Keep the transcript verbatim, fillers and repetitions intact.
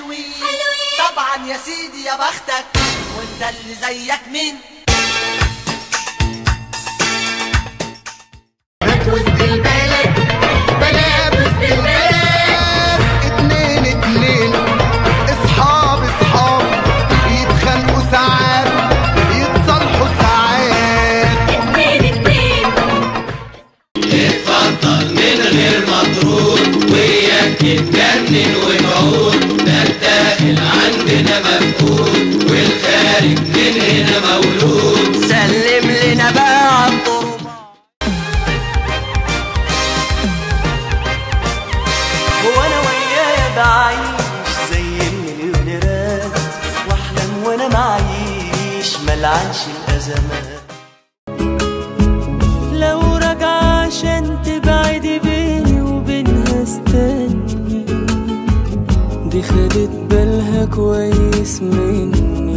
حلوين طبعا يا سيدي يا بختك، وانت اللي زيك مين؟ بنات وسط البلد، بنات وسط البلد، اتنين اتنين اصحاب اصحاب، يتخانقوا ساعات يتصالحوا ساعات، اتنين اتنين اتفضل من غير مطرود، وياك تتجنن وتعود، ده الداخل عندنا مفقود، والخارج من هنا مولود. سلم لنا بقى عالطرق وانا وياه بعيش زي المليونيرات، واحلم وانا معيش ملعنش الازمات. لو راجعة عشان تبعدي بيني وبينها استني، دي خدت بالها كويس مني.